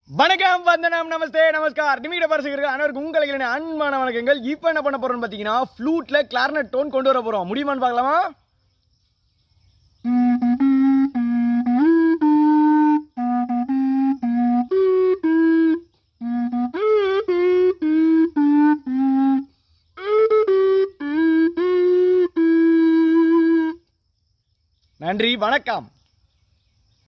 வணக்கம் வந்தனம் நமஸ்தே நமஸ்கார் நிமிட பரிசுகள் அனைவருக்கும் உங்களுக்கு அன்பான வணக்கங்கள். இப்போ என்ன பண்ண போறோம்னு பார்த்தீங்கன்னா ஃப்ளூட்ல கிளாரினட் டோன் கொண்டு வர போறோம். முடியுமான்னு பார்க்கலாமா? நன்றி, வணக்கம்.